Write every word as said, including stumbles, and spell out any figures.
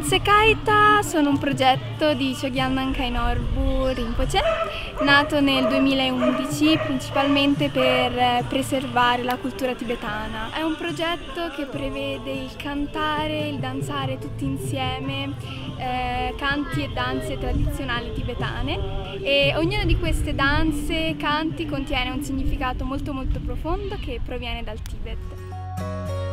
Danze Kaita sono un progetto di Chogyam Kainarbu Rinpoche, nato nel duemilaundici principalmente per preservare la cultura tibetana. È un progetto che prevede il cantare, il danzare tutti insieme, eh, canti e danze tradizionali tibetane, e ognuna di queste danze, canti, contiene un significato molto molto profondo che proviene dal Tibet.